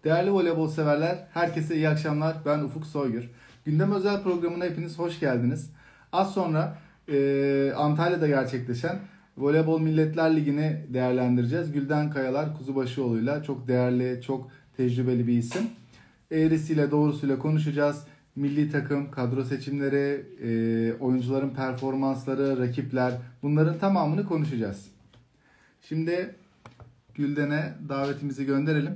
Değerli voleybol severler, herkese iyi akşamlar. Ben Ufuk Soygür. Gündem özel programına hepiniz hoş geldiniz. Az sonra Antalya'da gerçekleşen Voleybol Milletler Ligi'ni değerlendireceğiz. Gülden Kayalar Kuzubaşıoğlu'yla çok değerli, çok tecrübeli bir isim. Eğrisiyle doğrusuyla konuşacağız. Milli takım, kadro seçimleri, oyuncuların performansları, rakipler bunların tamamını konuşacağız. Şimdi Gülden'e davetimizi gönderelim.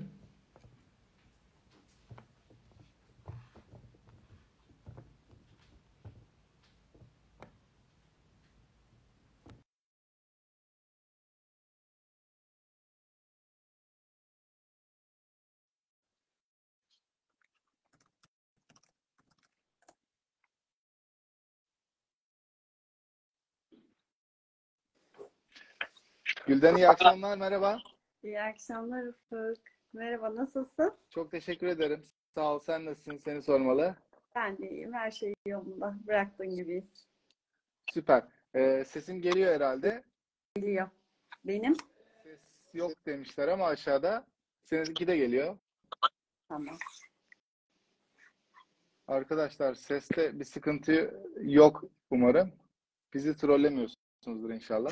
Gülden iyi akşamlar, merhaba. İyi akşamlar Ufuk. Merhaba, nasılsın? Çok teşekkür ederim. Sağ ol, sen nasılsın? Seni sormalı. Ben de iyiyim, her şey yolunda. Bıraktığın gibiyiz. Süper. Sesim geliyor herhalde. Geliyor. Benim? Ses yok demişler ama aşağıda. Seninki de geliyor. Tamam. Arkadaşlar seste bir sıkıntı yok umarım. Bizi trollemiyorsunuzdur inşallah.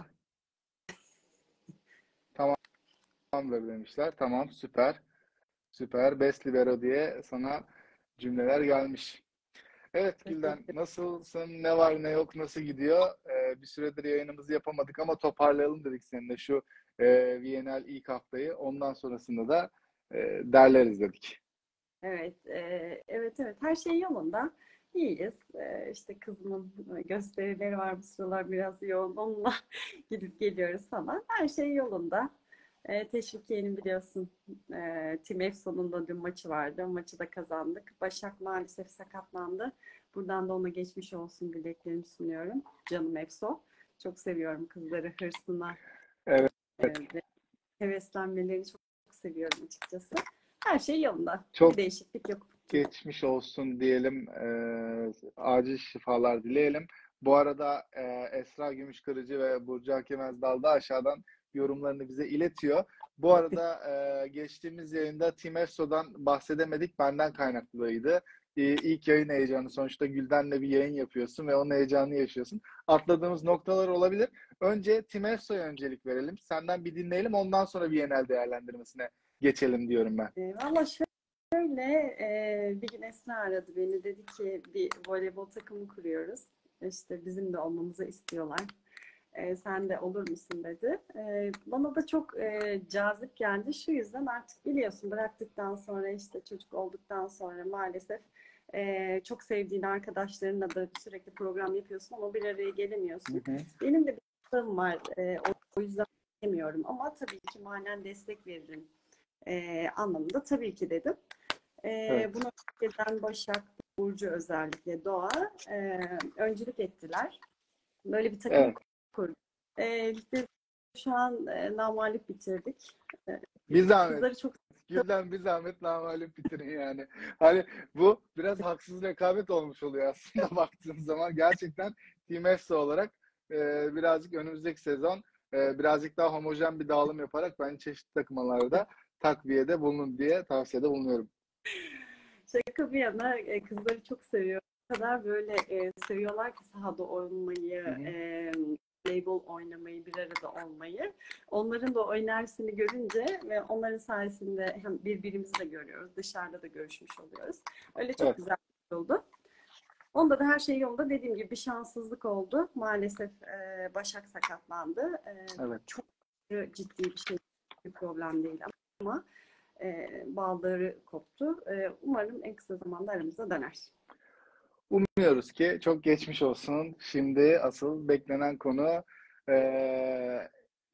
Tamamdır demişler. Tamam, süper. Süper. Best Libero diye sana cümleler gelmiş. Evet Gülden, Teşekkür. nasılsın? Ne var ne yok, nasıl gidiyor? Bir süredir yayınımızı yapamadık ama toparlayalım dedik seninle şu VNL ilk haftayı. Ondan sonrasında da derleriz dedik. Evet, evet. Her şey yolunda. İyiyiz. İşte kızımın gösterileri var bu sıralar biraz yoğun. Onunla gidip geliyoruz falan. Her şey yolunda. Teşvikiye'nin biliyorsun Team Efso'nun da dün maçı vardı. Maçı da kazandık. Başak maalesef sakatlandı. Buradan da ona geçmiş olsun dileklerimi sunuyorum. Canım Efso. Çok seviyorum kızları hırsına Evet, ve heveslenmelerini çok seviyorum açıkçası. Her şey yolunda. Bir çok değişiklik yok. geçmiş olsun diyelim. Acil şifalar dileyelim. Bu arada Esra Gümüşkırıcı ve Burcu Hakemez-Dal da aşağıdan yorumlarını bize iletiyor. Bu arada geçtiğimiz yayında Team Efso'dan bahsedemedik. Benden kaynaklıydı. İlk yayın heyecanı. Sonuçta Gülden'le bir yayın yapıyorsun ve onun heyecanını yaşıyorsun. Atladığımız noktalar olabilir. Önce Team Efso'ya öncelik verelim. Senden bir dinleyelim. Ondan sonra bir genel değerlendirmesine geçelim diyorum ben. Valla şöyle bir gün Esra aradı beni. Dedi ki bir voleybol takımı kuruyoruz. İşte bizim de olmamızı istiyorlar. Sen de olur musun dedi. Bana da çok cazip geldi. Şu yüzden artık biliyorsun bıraktıktan sonra işte çocuk olduktan sonra maalesef çok sevdiğin arkadaşlarınla da sürekli program yapıyorsun ama bir araya Hı gelemiyorsun. hı. Benim de bir kızım var. O yüzden demiyorum ama tabii ki manen destek veririm anlamında tabii ki dedim. Evet. Bunu önceden Başak, Burcu özellikle Doğa öncülük ettiler. Böyle bir takım Evet. kurduk. Ligde şu an namağlup bitirdik. Bir zahmet. Kızları çok Gülden bir zahmet namağlup bitirin yani. Hani bu biraz haksız rekabet olmuş oluyor aslında baktığın zaman. Gerçekten Team EFSA olarak birazcık önümüzdeki sezon birazcık daha homojen bir dağılım yaparak bence çeşitli takımlarda takviyede bulunun diye tavsiyede bulunuyorum. şaka bir yana kızları çok seviyor. O kadar böyle seviyorlar ki sahada oynamayı, Hı hı. voleybol oynamayı, bir arada olmayı. Onların da o enerjisini görünce ve onların sayesinde hem birbirimizi de görüyoruz, dışarıda da görüşmüş oluyoruz. Öyle çok Evet, güzel oldu. Onda da her şey yolunda. Dediğim gibi bir şanssızlık oldu. Maalesef Başak sakatlandı. evet. Çok ciddi bir şey, bir problem değil ama bağları koptu. Umarım en kısa zamanda aramıza döner. Umuyoruz ki çok geçmiş olsun. Şimdi asıl beklenen konu eee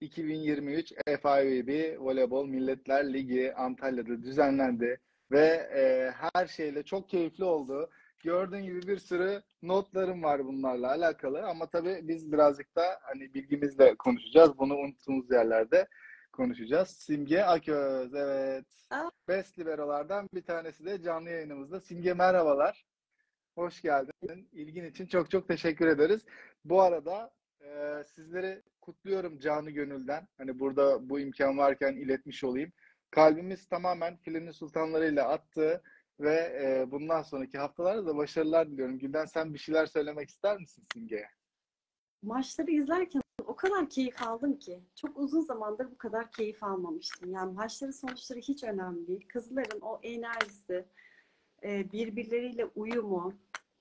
2023 FIVB Voleybol Milletler Ligi Antalya'da düzenlendi ve her şeyle çok keyifli oldu. Gördüğün gibi bir sürü notlarım var bunlarla alakalı ama tabii biz birazcık da hani bilgimizle konuşacağız. Bunu unuttuğumuz yerlerde konuşacağız. Simge Aköz, evet. Aa, Best Libero'lardan bir tanesi de canlı yayınımızda. Simge merhabalar. Hoş geldin. İlgin için çok çok teşekkür ederiz. Bu arada sizleri kutluyorum canı gönülden. Hani burada bu imkan varken iletmiş olayım. kalbimiz tamamen filenin sultanlarıyla attı ve bundan sonraki haftalarda da başarılar diliyorum. Gülden, sen bir şeyler söylemek ister misin Simge'ye? Maçları izlerken o kadar keyif aldım ki. Çok uzun zamandır bu kadar keyif almamıştım. Yani maçların sonuçları hiç önemli değil. Kızların o enerjisi, birbirleriyle uyumu,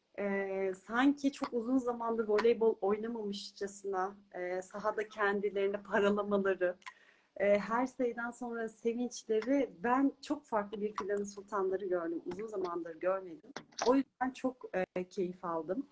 sanki çok uzun zamandır voleybol oynamamışçasına sahada kendilerini paralamaları, her sayıdan sonra sevinçleri, ben çok farklı bir Fidan'ın Sultanları gördüm. Uzun zamandır görmedim. O yüzden çok keyif aldım.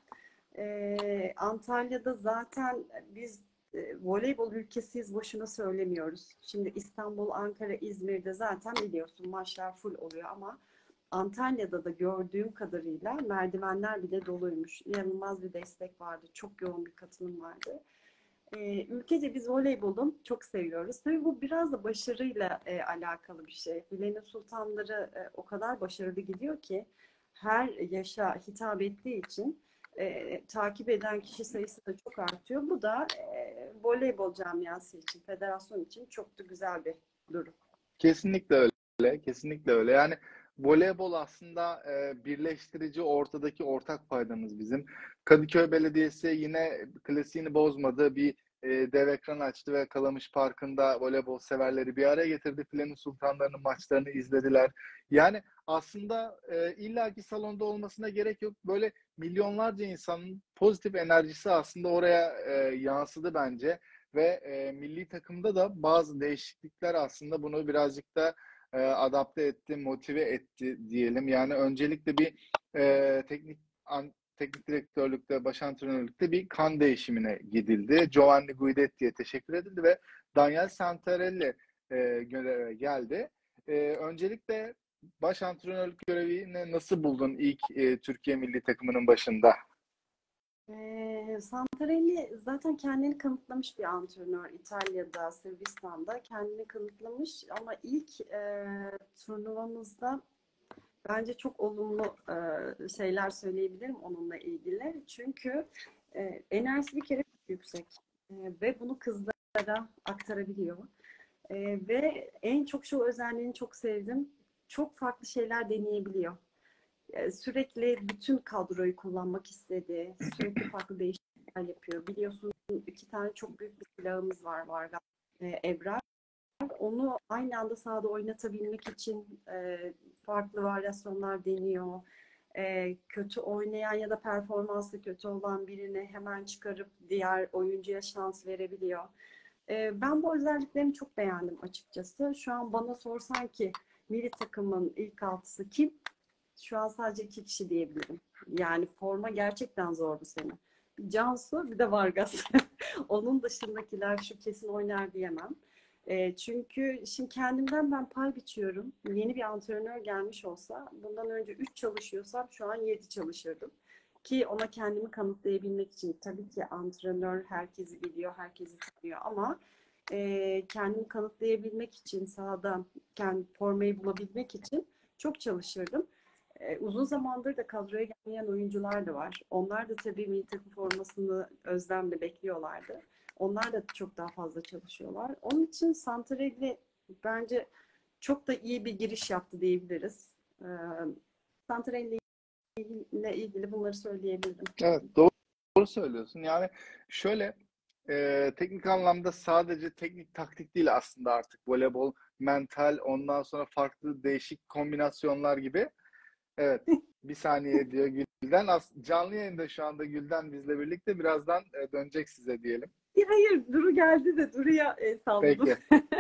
Antalya'da zaten biz voleybol ülkesiyiz, boşuna söylemiyoruz. Şimdi İstanbul, Ankara, İzmir'de zaten biliyorsun maçlar full oluyor ama Antalya'da da gördüğüm kadarıyla merdivenler bile doluymuş. İnanılmaz bir destek vardı. Çok yoğun bir katılım vardı. Ülkece biz voleybolu çok seviyoruz. Tabii bu biraz da başarıyla alakalı bir şey. Filenin Sultanları o kadar başarılı gidiyor ki her yaşa hitap ettiği için takip eden kişi sayısı da çok artıyor. Bu da voleybol camiası için, federasyon için çok da güzel bir durum. Kesinlikle öyle. Kesinlikle öyle. Yani voleybol aslında birleştirici, ortadaki ortak paydamız bizim. Kadıköy Belediyesi yine klasiğini bozmadı. Bir dev ekran açtı ve Kalamış Parkı'nda voleybol severleri bir araya getirdi. Filenin Sultanları'nın maçlarını izlediler. Yani aslında illaki salonda olmasına gerek yok. Böyle milyonlarca insanın pozitif enerjisi aslında oraya yansıdı bence. Ve milli takımda da bazı değişiklikler aslında bunu birazcık da adapte etti, motive etti diyelim. Yani öncelikle bir teknik direktörlükte, baş antrenörlükte bir kan değişimine gidildi. Giovanni Guidetti'ye teşekkür edildi ve Daniel Santarelli göreve geldi. Öncelikle baş antrenörlük görevini nasıl buldun ilk Türkiye milli takımının başında? Santarelli zaten kendini kanıtlamış bir antrenör. İtalya'da, Sırbistan'da kendini kanıtlamış ama ilk turnuvamızda bence çok olumlu şeyler söyleyebilirim onunla ilgili. Çünkü enerjisi bir kere çok yüksek ve bunu kızlara aktarabiliyor. Ve en çok şu özelliğini çok sevdim. Çok farklı şeyler deneyebiliyor. Sürekli bütün kadroyu kullanmak istedi. Sürekli farklı değişiklikler yapıyor. Biliyorsun iki tane çok büyük bir silahımız var Vargas, Ebrar. Onu aynı anda sahada oynatabilmek için farklı varyasyonlar deniyor. Kötü oynayan ya da performansı kötü olan birini hemen çıkarıp diğer oyuncuya şans verebiliyor. Ben bu özelliklerini çok beğendim açıkçası. Şu an bana sorsan ki milli takımın ilk altısı kim? Şu an sadece iki kişi diyebilirim. Yani forma gerçekten zor bu sene. Cansu bir de Vargas. Onun dışındakiler şu kesin oynar diyemem. Çünkü şimdi kendimden ben pay biçiyorum. Yeni bir antrenör gelmiş olsa bundan önce 3 çalışıyorsam şu an 7 çalışırdım. Ki ona kendimi kanıtlayabilmek için tabii ki antrenör herkesi biliyor, herkesi tanıyor ama kendimi kanıtlayabilmek için sahada kendi formayı bulabilmek için çok çalışırdım. Uzun zamandır da kadroya gelmeyen oyuncular da var. Onlar da tabii milli takım formasını özlemle bekliyorlardı. Onlar da çok daha fazla çalışıyorlar. Onun için Santarelli bence çok da iyi bir giriş yaptı diyebiliriz. Santarelli ile ilgili bunları söyleyebilirim. Evet, doğru söylüyorsun. Yani şöyle teknik anlamda sadece teknik taktik değil aslında artık voleybol, mental, ondan sonra farklı değişik kombinasyonlar gibi. Evet, bir saniye diyor Gülden. Canlı yayında şu anda Gülden bizle birlikte. Birazdan dönecek size diyelim. Hayır, Duru geldi de Duru'ya salladım. Peki.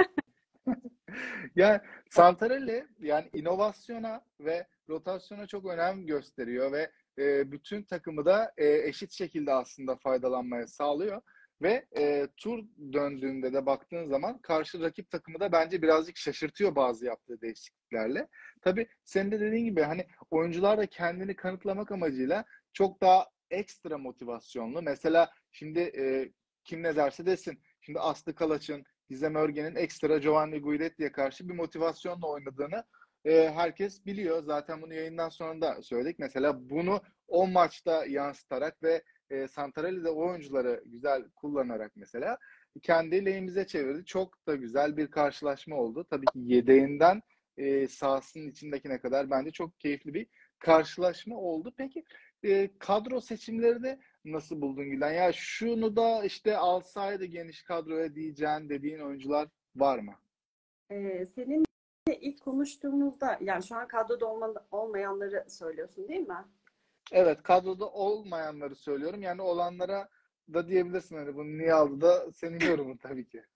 Yani Santarelli yani inovasyona ve rotasyona çok önem gösteriyor ve bütün takımı da eşit şekilde aslında faydalanmaya sağlıyor. Ve tur döndüğünde de baktığın zaman karşı rakip takımı da bence birazcık şaşırtıyor bazı yaptığı değişikliklerle. Tabii senin de dediğin gibi hani oyuncular da kendini kanıtlamak amacıyla çok daha ekstra motivasyonlu. Mesela şimdi kim ne derse desin. Şimdi Aslı Kalaç'ın, Gizem Örgen'in ekstra Giovanni Guidetti'ye karşı bir motivasyonla oynadığını herkes biliyor. Zaten bunu yayından sonra da söyledik. Mesela bunu o maçta yansıtarak ve Santarelli de o oyuncuları güzel kullanarak mesela kendi lehimize çevirdi. Çok da güzel bir karşılaşma oldu. Tabii ki yedeğinden sahasının içindekine kadar bence çok keyifli bir karşılaşma oldu. Peki kadro seçimlerini nasıl buldun Gülen? Ya şunu da işte alsaydı geniş kadroya dediğin oyuncular var mı? Seninle ilk konuştuğumuzda yani şu an kadroda olmayanları söylüyorsun değil mi? Evet, kadroda olmayanları söylüyorum. Yani olanlara da diyebilirsin hani bunu niye aldı da senin yorumun tabii ki.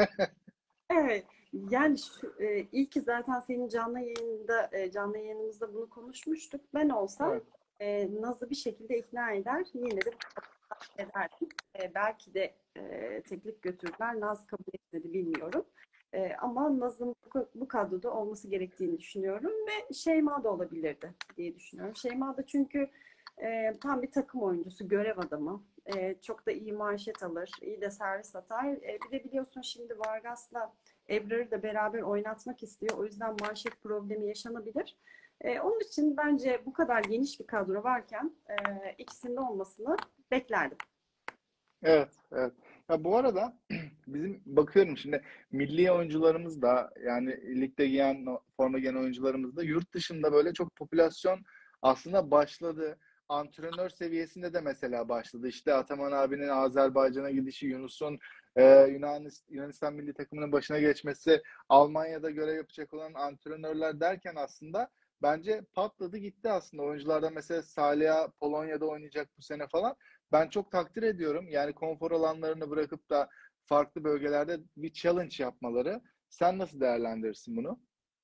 Evet, yani iyi ki zaten senin canlı yayınımızda bunu konuşmuştuk. Ben olsam Evet. Naz'ı bir şekilde ikna eder, yine de ederdim. Belki de teklif götürdüler, Naz kabul etmedi bilmiyorum. Ama Naz'ın bu kadroda olması gerektiğini düşünüyorum ve Şeyma da olabilirdi diye düşünüyorum. Şeyma da çünkü tam bir takım oyuncusu, görev adamı. Çok da iyi manşet alır, iyi de servis atar. Bir de biliyorsun şimdi Vargas'la Ebrar'ı da beraber oynatmak istiyor. O yüzden manşet problemi yaşanabilir. Onun için bence bu kadar geniş bir kadro varken ikisinde olmasını beklerdim. Evet, evet. Ya bu arada bizim bakıyorum şimdi milli oyuncularımız da yani ligde giyen forma giyen oyuncularımız da yurt dışında böyle çok popülasyon aslında başladı. Antrenör seviyesinde de mesela başladı. İşte Ataman abinin Azerbaycan'a gidişi, Yunus'un Yunanistan milli takımının başına geçmesi, Almanya'da görev yapacak olan antrenörler derken aslında bence patladı gitti aslında. Oyunculardan mesela Salih'a Polonya'da oynayacak bu sene falan. Ben çok takdir ediyorum. Yani konfor alanlarını bırakıp da farklı bölgelerde bir challenge yapmaları. Sen nasıl değerlendirirsin bunu?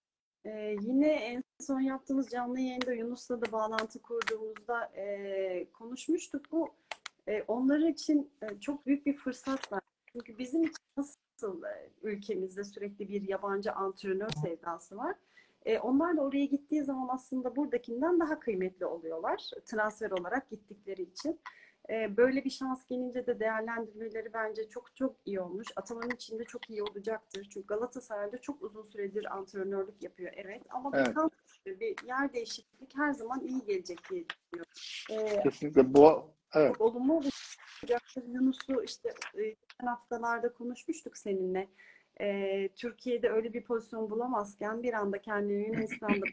Yine en son yaptığımız canlı yayında Yunus'la da bağlantı kurduğumuzda konuşmuştuk. Bu onlar için çok büyük bir fırsat var. Çünkü bizim için nasıl ülkemizde sürekli bir yabancı antrenör sevdası var. Onlar da oraya gittiği zaman aslında buradakinden daha kıymetli oluyorlar. Transfer olarak gittikleri için. Böyle bir şans gelince de değerlendirmeleri bence çok çok iyi olmuş. Ataman için de çok iyi olacaktır. Çünkü Galatasaray'da çok uzun süredir antrenörlük yapıyor, evet. Ama Evet, bir yer değişiklik her zaman iyi gelecek diye düşünüyorum. kesinlikle bu evet. Çok olumlu olacaktır. Yunus'u işte geçen haftalarda konuşmuştuk seninle. Türkiye'de öyle bir pozisyon bulamazken bir anda kendini Yunanistan'da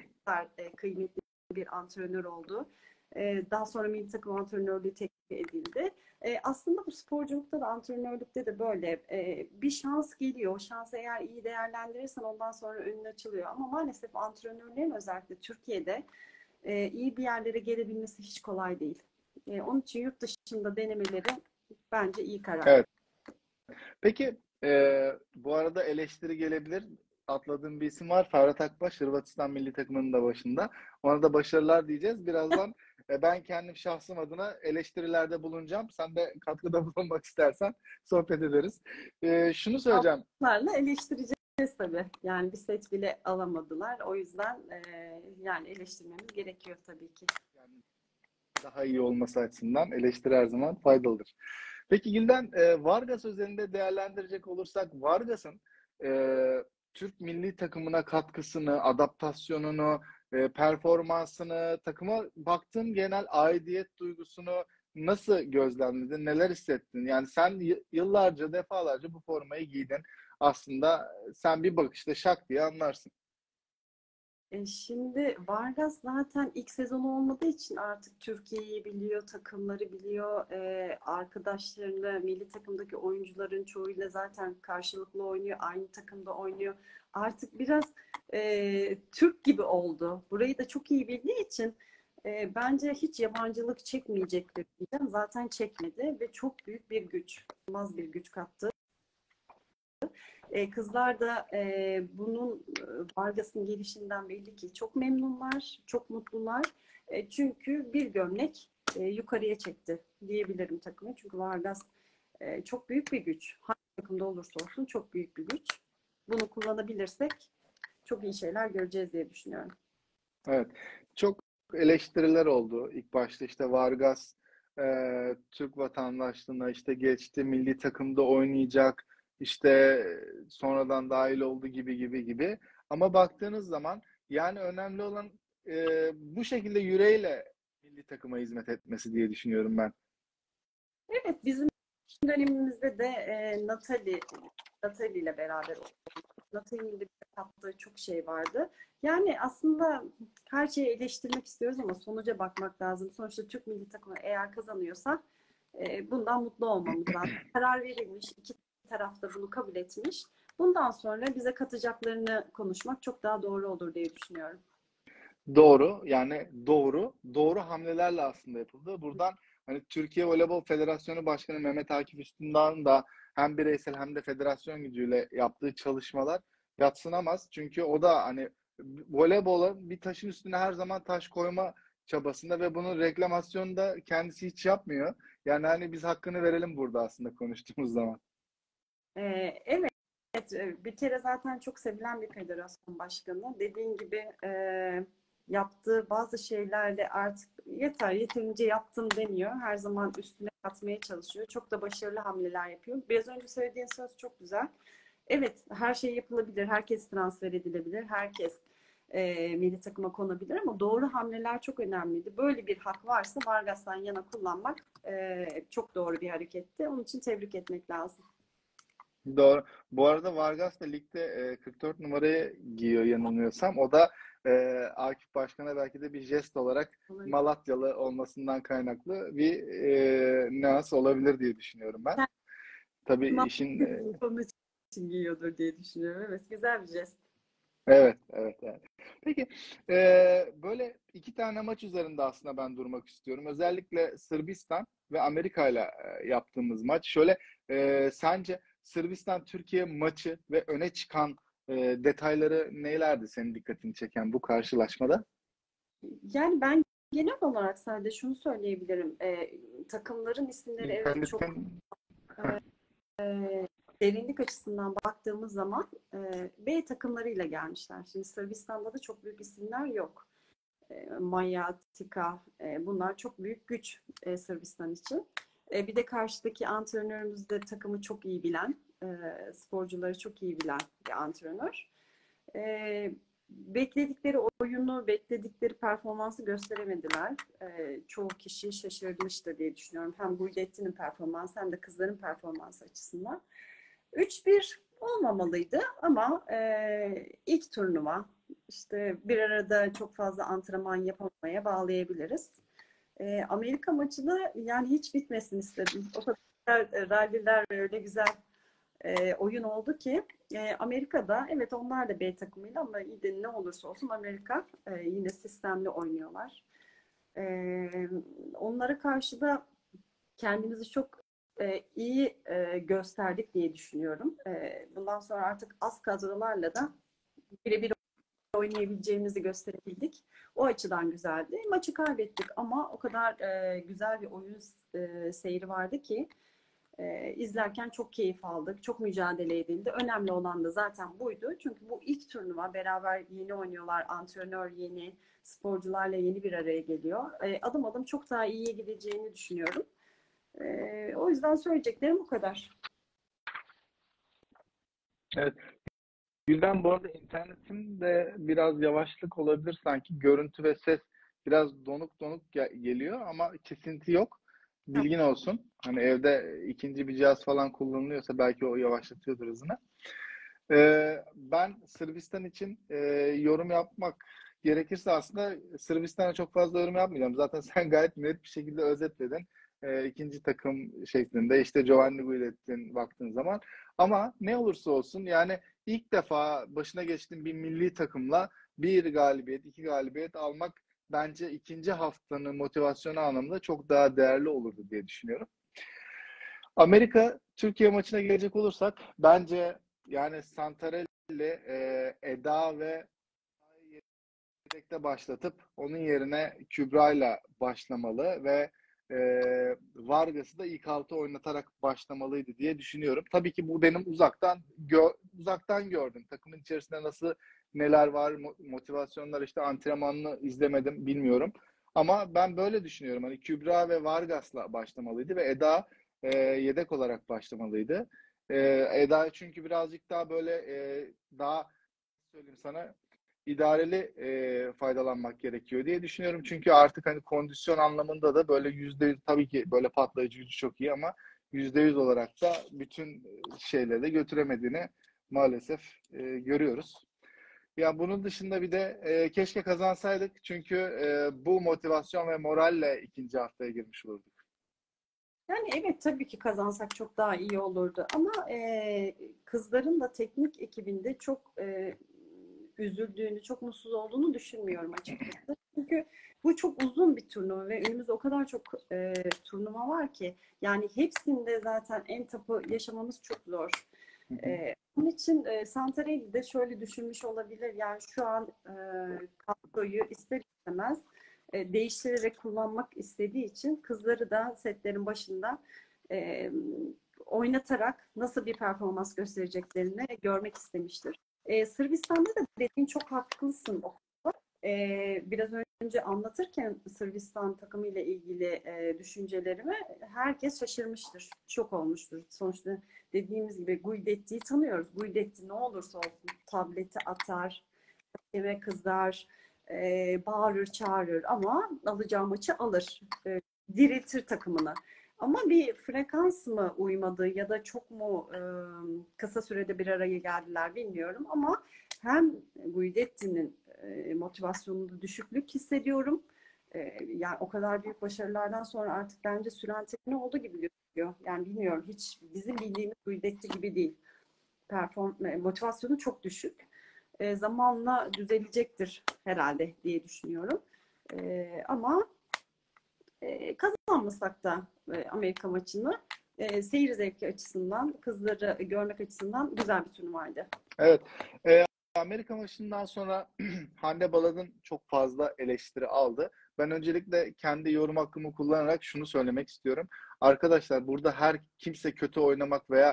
kıymetli bir antrenör oldu. Daha sonra milli takım antrenörlüğü teklif edildi. Aslında bu sporculukta da antrenörlükte de böyle bir şans geliyor. O şansı eğer iyi değerlendirirsen ondan sonra önün açılıyor. Ama maalesef antrenörlerin özellikle Türkiye'de iyi bir yerlere gelebilmesi hiç kolay değil. Onun için yurt dışında denemeleri bence iyi karar. Evet. Peki bu arada eleştiri gelebilir. Atladığım bir isim var. Ferhat Akbaş, Hırvatistan milli takımının da başında. Ona da başarılar diyeceğiz. Birazdan ben kendim şahsım adına eleştirilerde bulunacağım. Sen de katkıda bulunmak istersen sohbet ederiz. Şunu söyleyeceğim. Altlarla eleştireceğiz tabii. Yani bir set bile alamadılar. O yüzden yani eleştirmemiz gerekiyor tabii ki. Yani daha iyi olması açısından eleştiri her zaman faydalıdır. Peki Gilden, Vargas özelinde değerlendirecek olursak Vargas'ın Türk milli takımına katkısını, adaptasyonunu, performansını, takıma baktığın genel aidiyet duygusunu nasıl gözlemledin, neler hissettin? Yani sen yıllarca, defalarca bu formayı giydin. Aslında sen bir bakışta şak diye anlarsın. Şimdi Vargas zaten ilk sezonu olmadığı için artık Türkiye'yi biliyor, takımları biliyor, arkadaşlarını, milli takımdaki oyuncuların çoğuyla zaten karşılıklı oynuyor, aynı takımda oynuyor. Artık biraz Türk gibi oldu. Burayı da çok iyi bildiği için bence hiç yabancılık çekmeyecektir diyeceğim. Zaten çekmedi ve çok büyük bir güç, inanılmaz bir güç kattı. Kızlar da bunun Vargas'ın gelişinden belli ki çok memnunlar, çok mutlular. Çünkü bir gömlek yukarıya çekti diyebilirim takımı. Çünkü Vargas çok büyük bir güç. Hangi takımda olursa olsun çok büyük bir güç. Bunu kullanabilirsek çok iyi şeyler göreceğiz diye düşünüyorum. Evet. Çok eleştiriler oldu. İlk başta işte Vargas Türk vatandaşlığına işte geçti, milli takımda oynayacak, işte sonradan dahil oldu gibi gibi gibi. Ama baktığınız zaman yani önemli olan bu şekilde yüreğiyle milli takıma hizmet etmesi diye düşünüyorum ben. Evet, bizim dönemimizde de Natali ile beraber olduk. Natali'nin de yaptığı çok şey vardı. Yani aslında her şeyi eleştirmek istiyoruz ama sonuca bakmak lazım. Sonuçta Türk milli takımı eğer kazanıyorsa bundan mutlu olmamız lazım. Karar verilmiş, iki taraf da bunu kabul etmiş. Bundan sonra bize katacaklarını konuşmak çok daha doğru olur diye düşünüyorum. Doğru, yani doğru hamlelerle aslında yapıldı. Buradan hani Türkiye Voleybol Federasyonu Başkanı Mehmet Akif Üstündağ'ın da hem bireysel hem de federasyon gücüyle yaptığı çalışmalar yadsınamaz. Çünkü o da hani voleybola bir taşın üstüne her zaman taş koyma çabasında ve bunun reklamasyonu da kendisi hiç yapmıyor. Yani hani biz hakkını verelim burada aslında konuştuğumuz zaman. Evet, bir kere zaten çok sevilen bir federasyon başkanı. Dediğin gibi yaptığı bazı şeylerle artık yeterince yaptım demiyor. Her zaman üstüne katmaya çalışıyor. Çok da başarılı hamleler yapıyor. Biraz önce söylediğin söz çok güzel. Evet, her şey yapılabilir. Herkes transfer edilebilir. Herkes milli takıma konabilir ama doğru hamleler çok önemliydi. Böyle bir hak varsa Vargas'tan yana kullanmak çok doğru bir hareketti. Onun için tebrik etmek lazım. Doğru. Bu arada Vargas da ligde 44 numarayı giyiyor yanılmıyorsam. O da Akif Başkan'a belki de bir jest olarak Malatyalı olmasından kaynaklı bir nüans olabilir diye düşünüyorum ben. Tabii işin Onun için giyiyordur diye düşünüyorum. Evet, güzel bir jest. evet. Peki böyle iki tane maç üzerinde aslında ben durmak istiyorum. Özellikle Sırbistan ve Amerika ile yaptığımız maç. Şöyle sence Sırbistan-Türkiye maçı ve öne çıkan detayları nelerdi senin dikkatini çeken bu karşılaşmada? Yani ben genel olarak sadece şunu söyleyebilirim. Takımların isimleri evet çok İnternetten derinlik açısından baktığımız zaman B takımlarıyla gelmişler. Şimdi Sırbistan'da da çok büyük isimler yok. Maya, Tika, bunlar çok büyük güç Sırbistan için. Bir de karşıdaki antrenörümüz de takımı çok iyi bilen, sporcuları çok iyi bilen bir antrenör. Bekledikleri oyunu, bekledikleri performansı gösteremediler. Çoğu kişi şaşırmıştır diye düşünüyorum. Hem Guidetti'nin performansı hem de kızların performansı açısından. 3-1 olmamalıydı ama ilk turnuva işte bir arada çok fazla antrenman yapamamaya bağlayabiliriz. Amerika maçı da yani hiç bitmesin istedim. O kadar ralliler öyle güzel oyun oldu ki Amerika'da evet onlar da B takımıyla ama iyi de ne olursa olsun Amerika yine sistemli oynuyorlar. Onlara karşı da kendimizi çok iyi gösterdik diye düşünüyorum. Bundan sonra artık az kadrolarla da birebir oynayabileceğimizi gösterebildik. O açıdan güzeldi. Maçı kaybettik ama o kadar güzel bir oyun seyri vardı ki izlerken çok keyif aldık. Çok mücadele edildi. Önemli olan da zaten buydu. Çünkü bu ilk turnuva beraber yeni oynuyorlar. Antrenör yeni, sporcularla yeni bir araya geliyor. Adım adım çok daha iyiye gideceğini düşünüyorum. O yüzden söyleyeceklerim bu kadar. Evet. Gülden bu arada internetin de biraz yavaşlık olabilir sanki. Görüntü ve ses biraz donuk geliyor ama kesinti yok. Bilgin olsun. Hani evde ikinci bir cihaz falan kullanılıyorsa belki o yavaşlatıyordur hızını. Ben Sırbistan için yorum yapmak gerekirse aslında Sırbistan'a çok fazla yorum yapmayacağım. Zaten sen gayet net bir şekilde özetledin. İkinci takım şeklinde işte Giovanni Guidetti'nin baktığın zaman. Ama ne olursa olsun yani ilk defa başına geçtiğim bir milli takımla bir galibiyet, iki galibiyet almak bence ikinci haftanın motivasyonu anlamında çok daha değerli olurdu diye düşünüyorum. Amerika Türkiye maçına gelecek olursak bence yani Santarelli, Eda ve yedekte başlatıp onun yerine Kübra'yla başlamalı ve Vargas'ı da ilk altı oynatarak başlamalıydı diye düşünüyorum. Tabii ki bu benim uzaktan gördüm. Takımın içerisinde nasıl neler var, motivasyonlar işte antrenmanını izlemedim bilmiyorum. Ama ben böyle düşünüyorum. Hani Kübra ve Vargas'la başlamalıydı ve Eda yedek olarak başlamalıydı. Eda çünkü birazcık daha böyle daha söyleyeyim sana idareli faydalanmak gerekiyor diye düşünüyorum. Çünkü artık hani kondisyon anlamında da böyle %100 tabii ki böyle patlayıcı gücü çok iyi ama %100 olarak da bütün şeyleri de götüremediğini maalesef görüyoruz. Ya bunun dışında bir de keşke kazansaydık çünkü bu motivasyon ve moralle ikinci haftaya girmiş olurduk. Yani evet tabii ki kazansak çok daha iyi olurdu ama kızların da teknik ekibinde çok üzüldüğünü, çok mutsuz olduğunu düşünmüyorum açıkçası. Çünkü bu çok uzun bir turnuva ve önümüzde o kadar çok turnuva var ki yani hepsinde zaten en topu yaşamamız çok zor. Onun için Santarelli de şöyle düşünmüş olabilir. Yani şu an kadroyu ister istemez değiştirerek kullanmak istediği için kızları da setlerin başında e, oynatarak nasıl bir performans göstereceklerini görmek istemiştir. Sırbistan'da da dediğin çok haklısın. Biraz önce anlatırken Sırbistan takımı ile ilgili düşüncelerimi herkes şaşırmıştır, şok olmuştur. Sonuçta dediğimiz gibi Guidetti'yi tanıyoruz. Guidetti ne olursa olsun tableti atar, eve kızar, bağırır, çağırır ama alacağı maçı alır. Diriltir takımını. Ama bir frekans mı uymadı ya da çok mu kısa sürede bir araya geldiler bilmiyorum ama hem Guidetti'nin motivasyonunda düşüklük hissediyorum. Yani o kadar büyük başarılardan sonra artık bence süren tekne oldu gibi gözüküyor. Yani bilmiyorum hiç bizim bildiğimiz Guidetti gibi değil. Motivasyonu çok düşük. Zamanla düzelecektir herhalde diye düşünüyorum. Ama kazanmasak da Amerika maçını seyir zevki açısından, kızları görmek açısından güzel bir turnuvaydı. Evet. Amerika maçından sonra Hande Baladın çok fazla eleştiri aldı. Ben öncelikle kendi yorum hakkımı kullanarak şunu söylemek istiyorum. Arkadaşlar burada her kimse kötü oynamak veya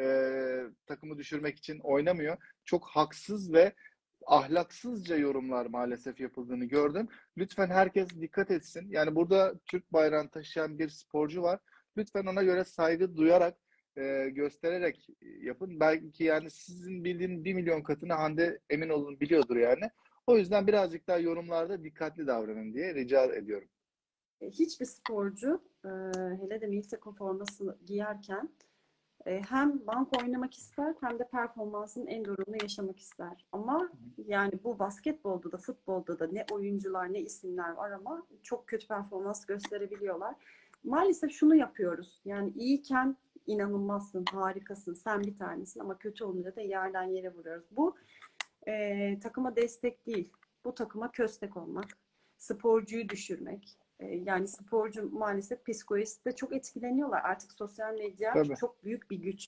takımı düşürmek için oynamıyor. Çok haksız ve ahlaksızca yorumlar maalesef yapıldığını gördüm. Lütfen herkes dikkat etsin. Yani burada Türk bayrağını taşıyan bir sporcu var. Lütfen ona göre saygı duyarak göstererek yapın. Belki yani sizin bildiğin 1 milyon katını Hande emin olun biliyordur yani. O yüzden birazcık daha yorumlarda dikkatli davranın diye rica ediyorum. Hiçbir sporcu hele de milli takım formasını giyerken hem banko oynamak ister hem de performansın en dorukunu yaşamak ister. Ama yani bu basketbolda da futbolda da ne oyuncular ne isimler var ama çok kötü performans gösterebiliyorlar. Maalesef şunu yapıyoruz. Yani iyiyken inanılmazsın, harikasın, sen bir tanesin ama kötü olunca da yerden yere vuruyoruz. Bu takıma destek değil. Bu takıma köstek olmak, sporcuyu düşürmek. Yani sporcu maalesef psikolojisi de çok etkileniyorlar. Artık sosyal medya Tabii. çok büyük bir güç.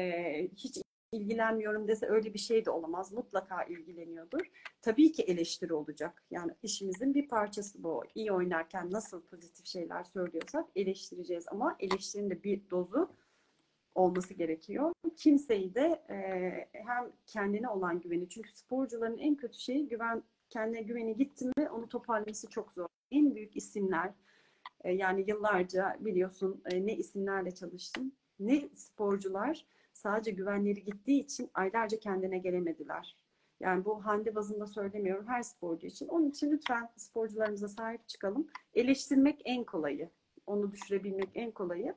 Hiç ilgilenmiyorum dese öyle bir şey de olamaz. Mutlaka ilgileniyordur. Tabii ki eleştiri olacak. Yani işimizin bir parçası bu. İyi oynarken nasıl pozitif şeyler söylüyorsak eleştireceğiz. Ama eleştirinin de bir dozu olması gerekiyor. Kimseyi de hem kendine olan güveni. Çünkü sporcuların en kötü şeyi güven, kendine güveni gitti mi onu toparlaması çok zor. En büyük isimler yani yıllarca biliyorsun ne isimlerle çalıştım ne sporcular sadece güvenleri gittiği için aylarca kendine gelemediler. Yani bu Hande bazında söylemiyorum her sporcu için. Onun için lütfen sporcularımıza sahip çıkalım. Eleştirmek en kolayı. Onu düşürebilmek en kolayı.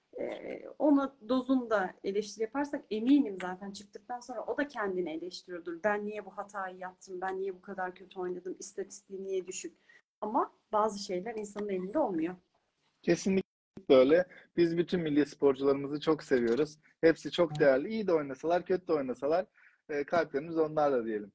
Ona dozunda eleştiri yaparsak eminim zaten çıktıktan sonra o da kendini eleştiriyordur. Ben niye bu hatayı yaptım? Ben niye bu kadar kötü oynadım? İstatistiğim niye düşük? Ama bazı şeyler insanın elinde olmuyor. Kesinlikle öyle. Biz bütün milli sporcularımızı çok seviyoruz. Hepsi çok değerli. İyi de oynasalar, kötü de oynasalar kalplerimiz onlarla diyelim.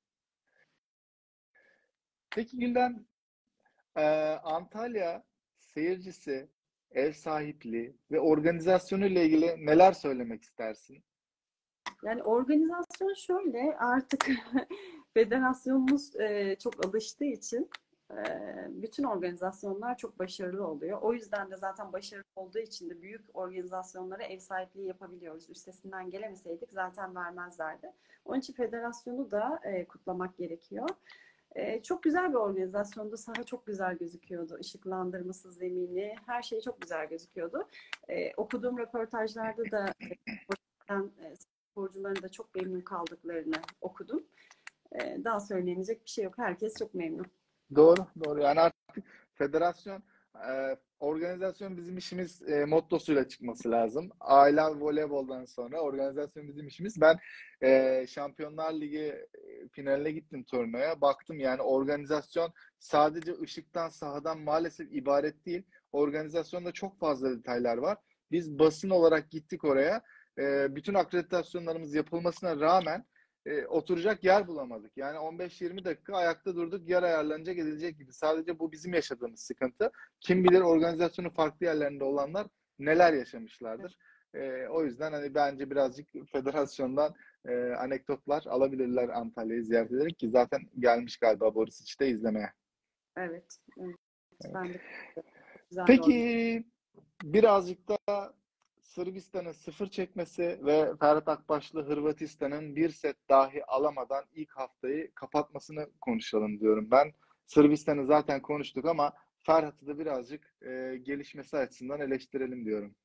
Peki Gülden, Antalya seyircisi, ev sahipliği ve organizasyonu ile ilgili neler söylemek istersin? Yani organizasyon şöyle artık federasyonumuz çok alıştığı için bütün organizasyonlar çok başarılı oluyor. O yüzden de zaten başarılı olduğu için de büyük organizasyonlara ev sahipliği yapabiliyoruz. Üstesinden gelemeseydik zaten vermezlerdi. Onun için federasyonu da kutlamak gerekiyor. Çok güzel bir organizasyondu. Saha çok güzel gözüküyordu. Işıklandırması, zemini, her şey çok güzel gözüküyordu. Okuduğum röportajlarda da sporcuların da çok memnun kaldıklarını okudum. Daha söylenecek bir şey yok. Herkes çok memnun. Doğru, doğru. Yani artık federasyon organizasyon bizim işimiz mottosuyla çıkması lazım. Aile voleyboldan sonra organizasyon bizim işimiz. Ben Şampiyonlar Ligi finaline gittim turnuvaya. Baktım yani organizasyon sadece ışıktan, sahadan maalesef ibaret değil. Organizasyonda çok fazla detaylar var. Biz basın olarak gittik oraya. Bütün akreditasyonlarımız yapılmasına rağmen oturacak yer bulamadık. Yani 15-20 dakika ayakta durduk, yer ayarlanacak edilecek gibi. Sadece bu bizim yaşadığımız sıkıntı. Kim bilir organizasyonun farklı yerlerinde olanlar neler yaşamışlardır. O yüzden hani bence birazcık federasyondan anekdotlar alabilirler Antalya'yı ziyaret ederek ki zaten gelmiş galiba Borisic'i de izlemeye. Evet. Evet. Ben de güzel bir organizasyon. Peki birazcık da Sırbistan'ın sıfır çekmesi ve Ferhat Akbaşlı Hırvatistan'ın bir set dahi alamadan ilk haftayı kapatmasını konuşalım diyorum ben. Sırbistan'ı zaten konuştuk ama Ferhat'ı da birazcık gelişmesi açısından eleştirelim diyorum.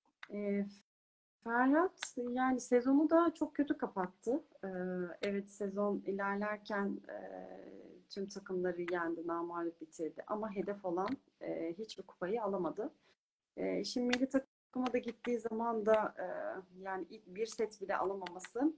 Ferhat yani sezonu da çok kötü kapattı. Evet, sezon ilerlerken tüm takımları yendi, namağlup bitirdi. Ama hedef olan hiçbir kupayı alamadı. Şimdi milli takıma da gittiği zaman da yani ilk bir set bile alamaması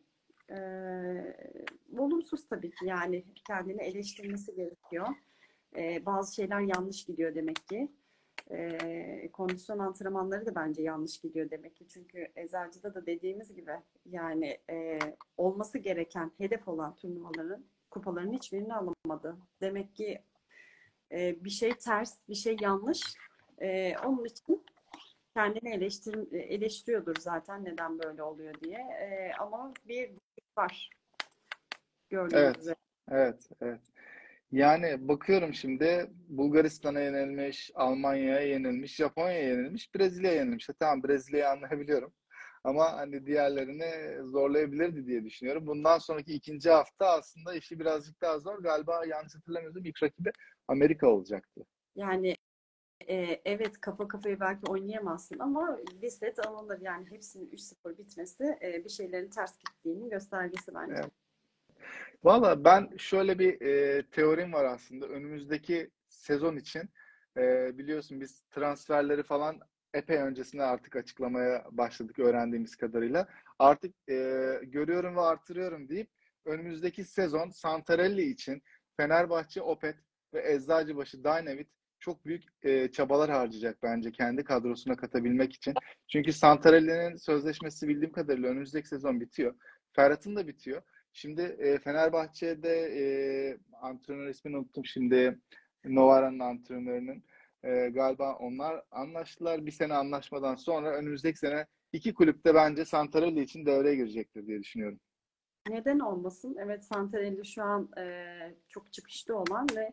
olumsuz tabii ki. Yani kendini eleştirmesi gerekiyor. Bazı şeyler yanlış gidiyor demek ki. Kondisyon antrenmanları da bence yanlış gidiyor demek ki. Çünkü Eczacı'da da dediğimiz gibi yani olması gereken hedef olan turnuvaların, kupaların hiçbirini alamadı. Demek ki bir şey ters, bir şey yanlış. Onun için kendini eleştiriyordur zaten neden böyle oluyor diye. Ama bir var gördüğünüz üzere. Evet. Yani bakıyorum şimdi Bulgaristan'a yenilmiş, Almanya'ya yenilmiş, Japonya'ya yenilmiş, Brezilya'ya yenilmiş. Tamam, Brezilya'yı anlayabiliyorum. Ama hani diğerlerini zorlayabilirdi diye düşünüyorum. Bundan sonraki ikinci hafta aslında işi birazcık daha zor. Galiba yanlış hatırlamıyorsam ilk rakibi Amerika olacaktı. Yani evet, kafa kafaya belki oynayamazsın ama bir set alınır. Yani hepsinin 3-0 bitmesi bir şeylerin ters gittiğinin göstergesi bence. Evet. Valla ben şöyle bir teorim var aslında. Önümüzdeki sezon için biliyorsun biz transferleri falan epey öncesinde artık açıklamaya başladık öğrendiğimiz kadarıyla. Artık görüyorum ve artırıyorum deyip önümüzdeki sezon Santarelli için Fenerbahçe, Opet ve Eczacıbaşı Dynavit çok büyük çabalar harcayacak bence kendi kadrosuna katabilmek için. Çünkü Santarelli'nin sözleşmesi bildiğim kadarıyla önümüzdeki sezon bitiyor. Ferhat'ın da bitiyor. Şimdi Fenerbahçe'de antrenör ismini unuttum şimdi. Novara'nın antrenörünün galiba onlar anlaştılar. Bir sene anlaşmadan sonra önümüzdeki sene iki kulüpte bence Santarelli için devreye girecektir diye düşünüyorum. Neden olmasın? Evet, Santarelli şu an çok çıkışta olan ve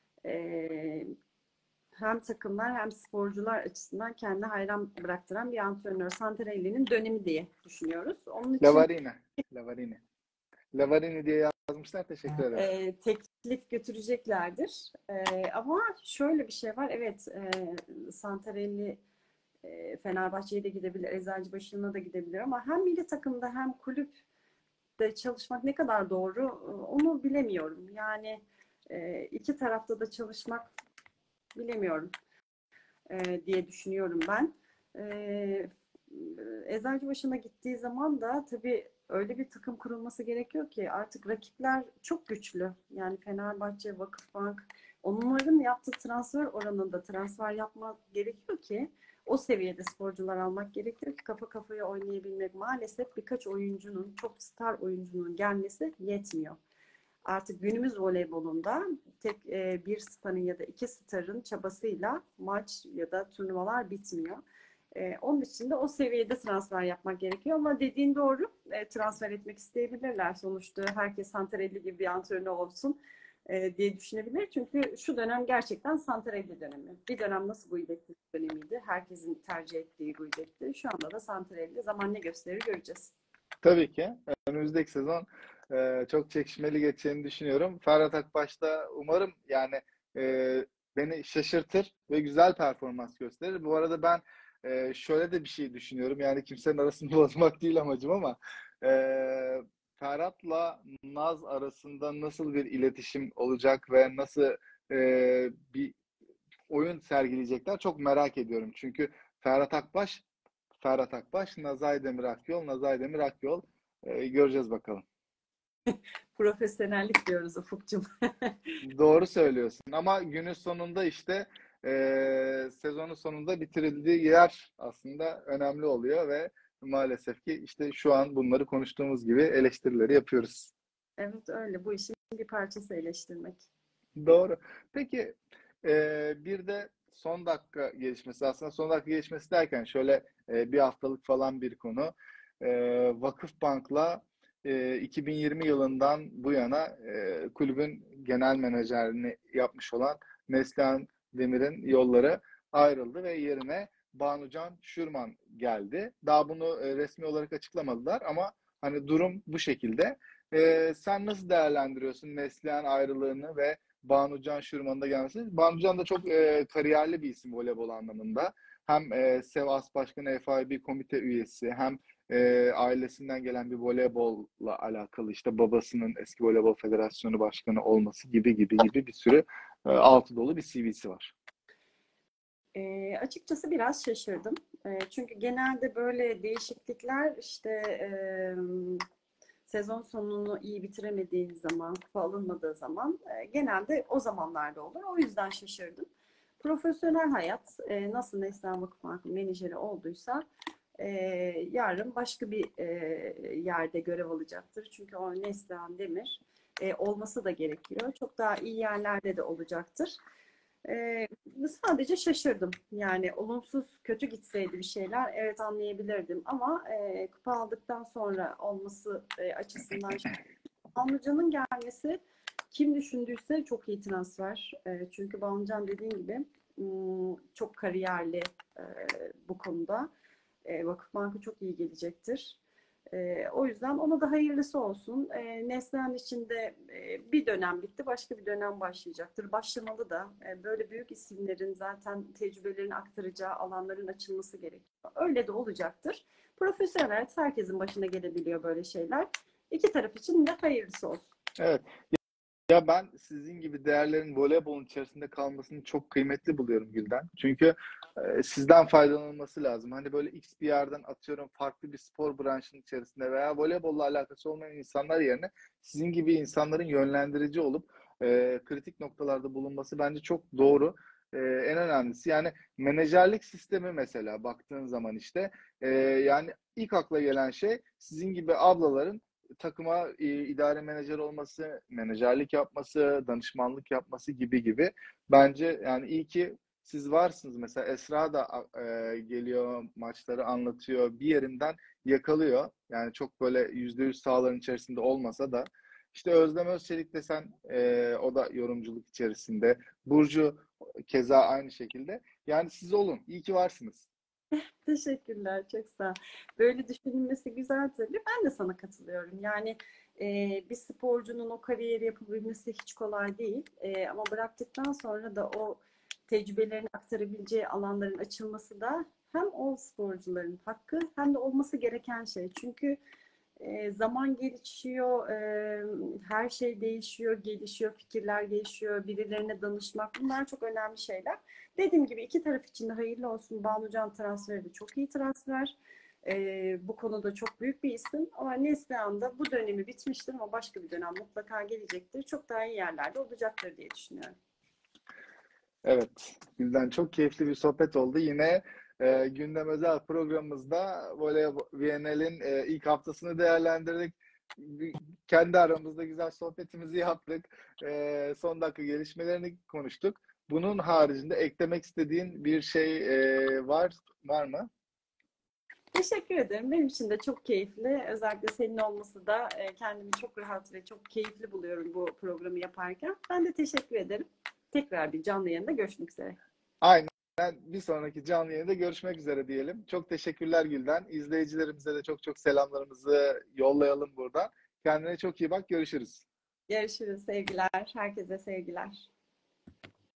hem takımlar hem sporcular açısından kendine hayran bıraktıran bir antrenör. Santarelli'nin dönemi diye düşünüyoruz. Onun için Lavarini diye yazmışlar. Teşekkür ederim. teklif götüreceklerdir. Ama şöyle bir şey var. Evet, Santarelli Fenerbahçe'ye de gidebilir, Eczacıbaşı'na da gidebilir ama hem milli takımda hem kulüpte çalışmak ne kadar doğru onu bilemiyorum. Yani iki tarafta da çalışmak bilemiyorum diye düşünüyorum ben. Eczacıbaşı'na gittiği zaman da tabii öyle bir takım kurulması gerekiyor ki artık rakipler çok güçlü. Yani Fenerbahçe, Vakıfbank, onların yaptığı transfer oranında transfer yapmak gerekiyor ki o seviyede sporcular almak gerekiyor ki kafa kafaya oynayabilmek. Maalesef birkaç oyuncunun, çok star oyuncunun gelmesi yetmiyor. Artık günümüz voleybolunda tek bir starın ya da iki starın çabasıyla maç ya da turnuvalar bitmiyor. Onun için de o seviyede transfer yapmak gerekiyor ama dediğin doğru, transfer etmek isteyebilirler. Sonuçta herkes Santarelli gibi bir antrenör olsun diye düşünebilir. Çünkü şu dönem gerçekten Santarelli dönemi. Bir dönem nasıl Guidetti dönemiydi? Herkesin tercih ettiği Guidetti. Şu anda da Santarelli. Zaman ne gösterir göreceğiz. Tabii ki. Önümüzdeki sezon çok çekişmeli geçeceğini düşünüyorum. Ferhat Akbaş da umarım yani beni şaşırtır ve güzel performans gösterir. Bu arada ben şöyle de bir şey düşünüyorum. Yani kimsenin arasını bozmak değil amacım ama e, Ferhat'la Naz arasında nasıl bir iletişim olacak ve nasıl bir oyun sergileyecekler. Çok merak ediyorum. Çünkü Ferhat Akbaş, Nazay Demir Akyol, Nazay Demir Akyol. Göreceğiz bakalım. Profesyonellik diyoruz Ufukcuğum. Doğru söylüyorsun. Ama günün sonunda işte sezonun sonunda bitirildiği yer aslında önemli oluyor ve maalesef ki işte şu an bunları konuştuğumuz gibi eleştirileri yapıyoruz. Evet öyle. Bu işin bir parçası eleştirmek. Doğru. Peki bir de son dakika gelişmesi, aslında son dakika gelişmesi derken şöyle bir haftalık falan bir konu. Vakıfbank'la 2020 yılından bu yana kulübün genel menajerini yapmış olan Neslihan Demir'in yolları ayrıldı ve yerine Banucan Şürman geldi. Daha bunu resmi olarak açıklamadılar ama hani durum bu şekilde. Sen nasıl değerlendiriyorsun Neslihan ayrılığını ve Banucan Şürman'ın da gelmesi? Banucan da çok kariyerli bir isim voleybol anlamında. Hem Sevas Başkanı FIB komite üyesi, hem ailesinden gelen bir voleybolla alakalı, işte babasının eski voleybol federasyonu başkanı olması gibi bir sürü altı dolu bir CV'si var. Açıkçası biraz şaşırdım. Çünkü genelde böyle değişiklikler işte sezon sonunu iyi bitiremediğin zaman, kupa alınmadığı zaman genelde o zamanlarda olur. O yüzden şaşırdım. Profesyonel hayat nasıl Neslihan Vakıfbank'ın menajeri olduysa yarın başka bir yerde görev alacaktır. Çünkü o Neslihan Demir olması da gerekiyor. Çok daha iyi yerlerde de olacaktır. Sadece şaşırdım. Yani olumsuz, kötü gitseydi bir şeyler evet anlayabilirdim ama kupa aldıktan sonra olması açısından Banucan'ın gelmesi kim düşündüyse çok iyi transfer. Çünkü Banucan dediğim gibi çok kariyerli bu konuda. Vakıfbank'a çok iyi gelecektir. O yüzden ona da hayırlısı olsun. Neslihan için de bir dönem bitti, başka bir dönem başlayacaktır. Başlamalı da. Böyle büyük isimlerin zaten tecrübelerini aktaracağı alanların açılması gerekiyor. Öyle de olacaktır. Profesyonel hayat herkesin başına gelebiliyor böyle şeyler. İki taraf için de hayırlısı olsun. Evet. Ya ben sizin gibi değerlerin voleybolun içerisinde kalmasını çok kıymetli buluyorum Gülden. Çünkü sizden faydalanılması lazım. Hani böyle X bir yerden atıyorum farklı bir spor branşının içerisinde veya voleybolla alakası olmayan insanlar yerine sizin gibi insanların yönlendirici olup kritik noktalarda bulunması bence çok doğru. En önemlisi yani menajerlik sistemi mesela baktığın zaman işte yani ilk akla gelen şey sizin gibi ablaların takıma idare menajer olması, menajerlik yapması, danışmanlık yapması gibi. Bence yani iyi ki siz varsınız. Mesela Esra da geliyor, maçları anlatıyor, bir yerinden yakalıyor. Yani çok böyle %100 sahaların içerisinde olmasa da. İşte Özlem Özçelik desen o da yorumculuk içerisinde. Burcu keza aynı şekilde. Yani siz olun. İyi ki varsınız. Teşekkürler, çok sağ ol. Böyle düşünülmesi güzel tabii. Ben de sana katılıyorum. Yani bir sporcunun o kariyeri yapabilmesi hiç kolay değil. Ama bıraktıktan sonra da o tecrübelerini aktarabileceği alanların açılması da hem o sporcuların hakkı hem de olması gereken şey. Çünkü zaman gelişiyor, her şey değişiyor, gelişiyor, fikirler gelişiyor, birilerine danışmak bunlar çok önemli şeyler. Dediğim gibi iki taraf için de hayırlı olsun. Banucan transferi de çok iyi transfer. Bu konuda çok büyük bir isim. Ama Neslihan da bu dönemi bitmiştir ama başka bir dönem mutlaka gelecektir. Çok daha iyi yerlerde olacaktır diye düşünüyorum. Evet, Gülden çok keyifli bir sohbet oldu. Yine gündem özel programımızda VNL'in ilk haftasını değerlendirdik. Kendi aramızda güzel sohbetimizi yaptık. Son dakika gelişmelerini konuştuk. Bunun haricinde eklemek istediğin bir şey var mı? Teşekkür ederim. Benim için de çok keyifli. Özellikle senin olması da kendimi çok rahat ve çok keyifli buluyorum bu programı yaparken. Ben de teşekkür ederim. Tekrar bir canlı yayında görüşmek üzere. Aynen. Bir sonraki canlı yayında görüşmek üzere diyelim. Çok teşekkürler Gülden. İzleyicilerimize de çok selamlarımızı yollayalım buradan. Kendine çok iyi bak. Görüşürüz. Görüşürüz. Sevgiler. Herkese sevgiler.